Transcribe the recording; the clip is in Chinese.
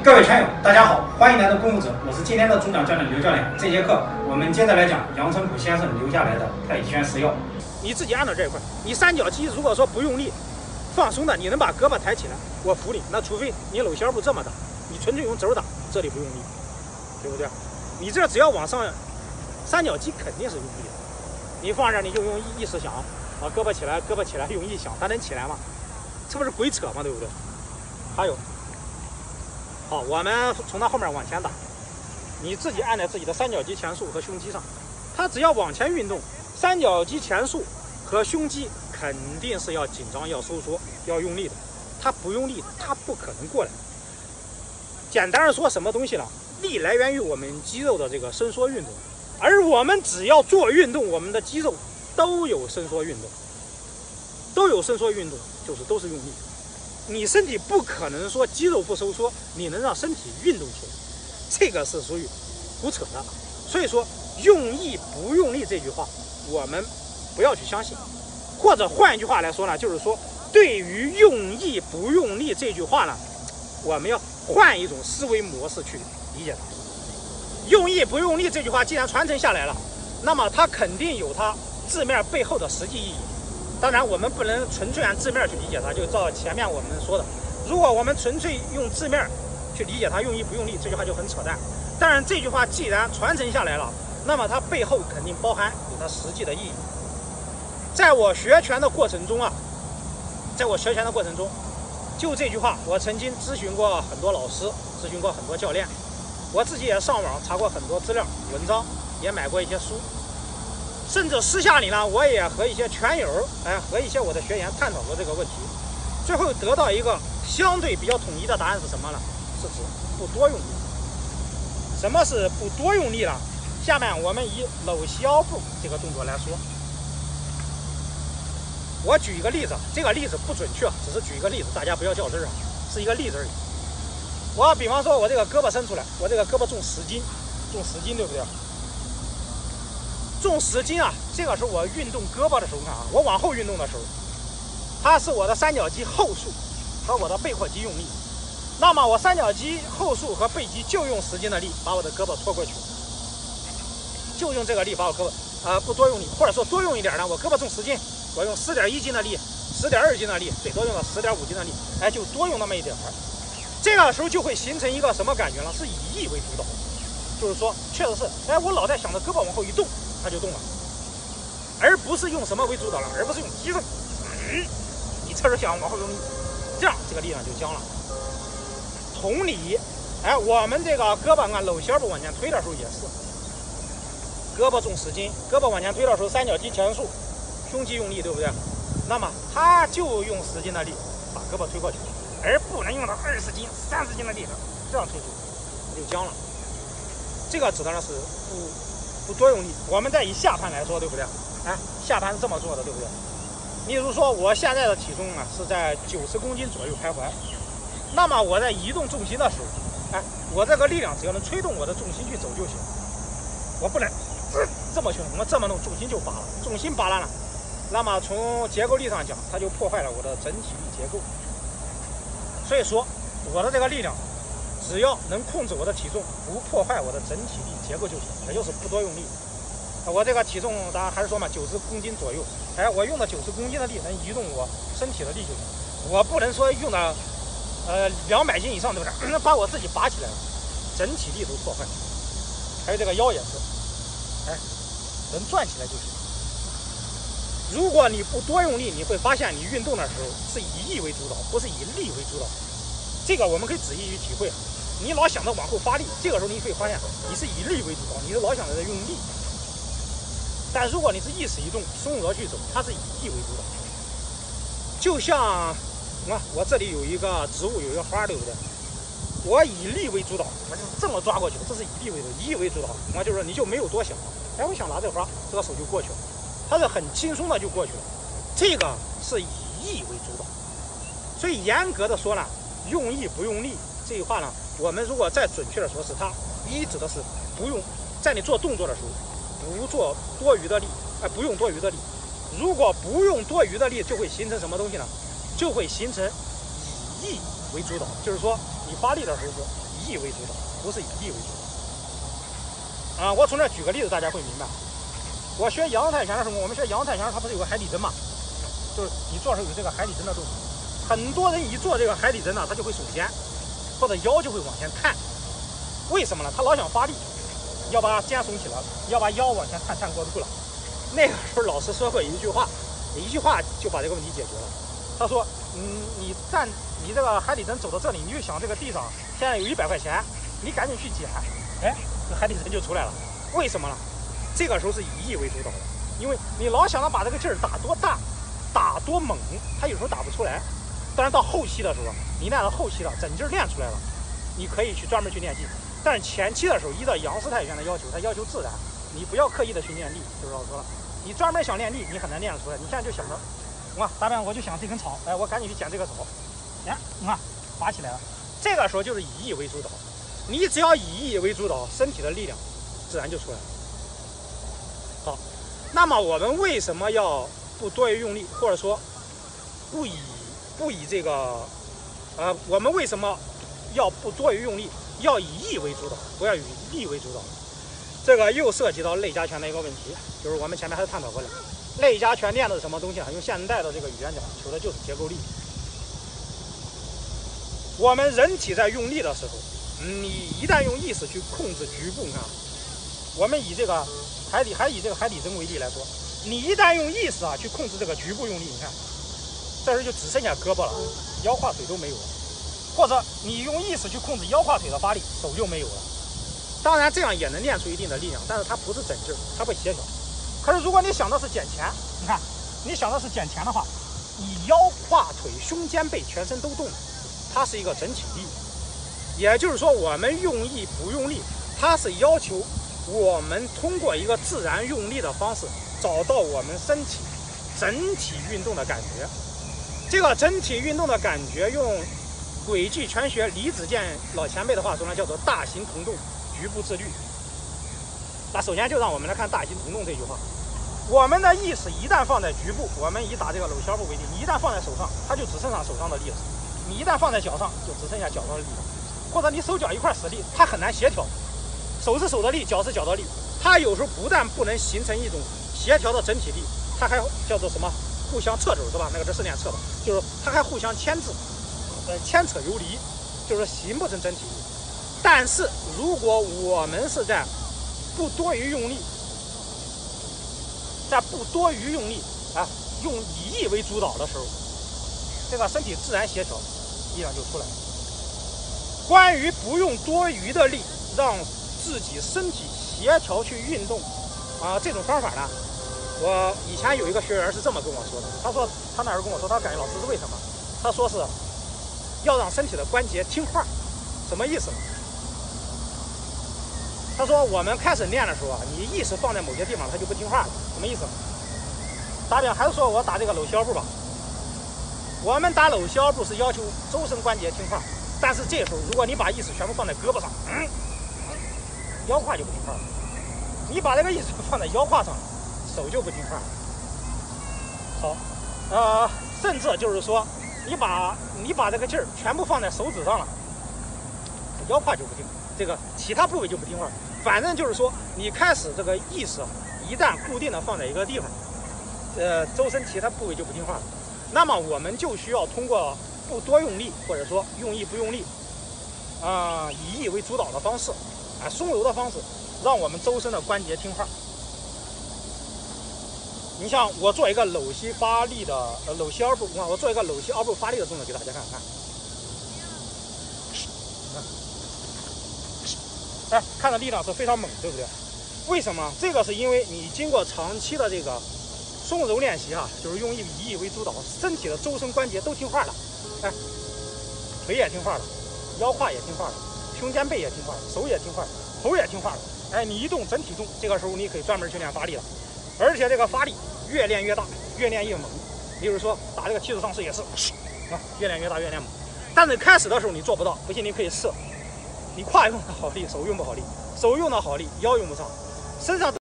各位圈友，大家好，欢迎来到功夫者，我是今天的主讲教练刘教练。这节课我们接着来讲杨澄甫先生留下来的太极拳10要。 你自己按照这一块，你三角肌如果说不用力，放松的，你能把胳膊抬起来，我服你。那除非你搂小步这么打，你纯粹用肘打，这里不用力，对不对？你这只要往上，三角肌肯定是用力的。你放这你就用意识想啊，胳膊起来，胳膊起来，用意想，它能起来吗？这不是鬼扯吗？对不对？还有。好，我们从它后面往前打，你自己按在自己的三角肌前束和胸肌上，它只要往前运动，三角肌前束和胸肌肯定是要紧张、要收缩、要用力的。它不用力，它不可能过来。简单的说，什么东西呢？力来源于我们肌肉的这个伸缩运动，而我们只要做运动，我们的肌肉都有伸缩运动，就是都是用力。你身体不可能说肌肉不收缩，你能让身体运动起来，这个是属于胡扯的。所以说用意不用力这句话我们不要去相信，或者换一句话来说呢，就是说对于用意不用力这句话呢，我们要换一种思维模式去理解它。用意不用力这句话既然传承下来了，那么它肯定有它字面背后的实际意义。当然我们不能纯粹按字面去理解它，就照前面我们说的，如果我们纯粹用字面去理解它用意不用力这句话就很扯淡。当然这句话既然传承下来了，那么它背后肯定包含有它实际的意义。在我学拳的过程中，就这句话我曾经咨询过很多老师，咨询过很多教练，我自己也上网查过很多资料文章，也买过一些书，甚至私下里呢，我也和一些拳友，和一些我的学员探讨过这个问题，最后得到一个相对比较统一的答案是什么呢？是指不多用力。什么是不多用力呢？下面我们以搂小步这个动作来说，我举一个例子，这个例子不准确，只是举一个例子，大家不要较真啊，是一个例子而已。我比方说，我这个胳膊伸出来，我这个胳膊重10斤，对不对？重10斤啊，这个时候我运动胳膊的时候，看啊，我往后运动的时候，它是我的三角肌后束和我的背阔肌用力。那么我三角肌后束和背肌就用10斤的力把我的胳膊拖过去，就用这个力把我胳膊不多用力，或者说多用一点呢，我胳膊重10斤，我用10.1斤的力，10.2斤的力，最多用到10.5斤的力，就多用那么一点。这个时候就会形成一个什么感觉呢？是以意为主导，就是说确实是，我老在想着胳膊往后一动它就动了，而不是用什么为主导了，而不是用提着，你这是想往后用力，这样这个力量就僵了。同理，我们这个胳膊按搂小步往前推的时候也是，胳膊重10斤，胳膊往前推的时候三角肌前束，胸肌用力，对不对？那么它就用10斤的力把胳膊推过去，而不能用到20斤、30斤的力量，这样推出就僵了。这个指的是不多用力。我们再以下盘来说，对不对？下盘是这么做的，对不对？例如说我现在的体重是在90公斤左右徘徊，那么我在移动重心的时候，我这个力量只要能推动我的重心去走就行，我不能这么去弄，我这么弄重心就拔了，重心拔了，那么从结构力上讲，它就破坏了我的整体力结构。所以说我的这个力量只要能控制我的体重，不破坏我的整体力结构就行，也就是不多用力。我这个体重当然还是说嘛，90公斤左右，我用的90公斤的力能移动我身体的力就行，我不能说用的200斤以上，对不对？把我自己拔起来了，整体力都破坏。还有这个腰也是，能转起来就行。如果你不多用力，你会发现你运动的时候是以意为主导，不是以力为主导。这个我们可以仔细去体会。你老想着往后发力，这个时候你会发现你是以力为主导，你是老想着在用力。但如果你是意识移动，松额去走，它是以意为主导。就像我这里有一个植物，有一个花，对不对？我以力为主导，我就这么抓过去，这是以力为主导，以意为主导。我就是说你就没有多想，我想拿这个花，这个手就过去了，它是很轻松的就过去了。这个是以意为主导。所以严格的说呢，用意不用力这句话呢，我们如果再准确的说，是它指的是不用在你做动作的时候不做多余的力，不用多余的力。如果不用多余的力，就会形成什么东西呢？就会形成以意为主导，就是说你发力的时候是意为主导，不是以力为主导。我从这举个例子，大家会明白。我学阳太拳的时候，我们学阳太拳，它不是有个海底针嘛？就是你做的时候有这个海底针的动作。很多人一做这个海底针呢，他就会耸肩，或者腰就会往前探。为什么呢？他老想发力，要把肩耸起来，要把腰往前探过度了。那个时候老师说过一句话就把这个问题解决了。他说，你这个海底针走到这里，你就想这个地上现在有100块钱，你赶紧去捡，哎，这海底针就出来了。为什么呢？这个时候是以意为主导的，因为你老想着把这个劲儿打多大，打多猛，他有时候打不出来。当然到后期的时候，你练到后期了，整劲儿练出来了，你可以去专门去练技。但是前期的时候，依照杨式泰拳的要求，它要求自然，你不要刻意的去练力。就是老师说了，你专门想练力，你很难练得出来。你现在就想着，大便我就想这根草，哎，我赶紧去捡这个草，哎，拔起来了。这个时候就是以意为主导，你只要以意为主导，身体的力量自然就出来了。好，那么我们为什么要不多于用力，或者说不以这个我们为什么要不多于用力，要以意为主导，不要以力为主导？这个又涉及到类夹拳的一个问题，就是我们前面还是探讨过了。类夹拳练的是什么东西啊？用现代的这个语言讲，求的就是结构力。我们人体在用力的时候，你一旦用意识去控制局部，你看，我们以这个以这个海底针为例来说，你一旦用意识去控制这个局部用力，你看，这时候就只剩下胳膊了，腰胯腿都没有了。或者你用意识去控制腰胯腿的发力，手就没有了。当然这样也能练出一定的力量，但是它不是整劲儿，它不协调。可是如果你想的是捡钱，你看，你想的是捡钱的话，你腰胯腿胸肩背全身都动，它是一个整体力。也就是说，我们用意不用力，它是要求我们通过一个自然用力的方式，找到我们身体整体运动的感觉。这个整体运动的感觉，用轨迹拳学李子健老前辈的话说呢，叫做大形同动，局部自律。那首先就让我们来看大形同动这句话。我们的意识一旦放在局部，我们以打这个搂销步为例，你一旦放在手上，它就只剩下手上的力了；你一旦放在脚上，就只剩下脚上的力了。或者你手脚一块使力，它很难协调，手是手的力，脚是脚的力，它有时候不但不能形成一种协调的整体力，它还叫做什么？互相掣肘是吧？那个这是练掣的，就是它还互相牵制，牵扯游离，就是形不成整体力。但是如果我们是在不多于用力，用以意为主导的时候，这个身体自然协调，力量就出来了。关于不用多余的力让自己身体协调去运动这种方法呢，我以前有一个学员是这么跟我说的，他说他那时候跟我说，他感觉老师是为什么？他说是要让身体的关节听话。什么意思呢？他说我们开始练的时候你意识放在某些地方，它就不听话了。什么意思呢？打比方，还是说我打这个搂销步吧。我们打搂销步是要求周身关节听话，但是这时候如果你把意识全部放在胳膊上，腰胯就不听话了。你把这个意识放在腰胯上，手就不听话了。好，甚至就是说，你把这个劲儿全部放在手指上了，腰胯就不听，这个其他部位就不听话。反正就是说，你开始这个意识一旦固定的放在一个地方，周身其他部位就不听话了。那么我们就需要通过不多用力，或者说用意不用力，以意为主导的方式，松柔的方式，让我们周身的关节听话。你像我做一个搂膝发力的搂膝二步，我做一个搂膝二步发力的动作给大家看看。看的力量是非常猛，对不对？为什么？这个是因为你经过长期的这个松柔练习就是用以意为主导，身体的周身关节都听话了，腿也听话了，腰胯也听话了，胸肩背也听话了，手也听话了，头也听话了。你一动整体动，这个时候你可以专门去练发力了，而且这个发力越练越大，越练越猛。比如说打这个梯子上式也是，越练越大，越练猛。但是开始的时候你做不到，不信你可以试。你胯用的好力，手用不好力，手用的好力，腰用不上，身上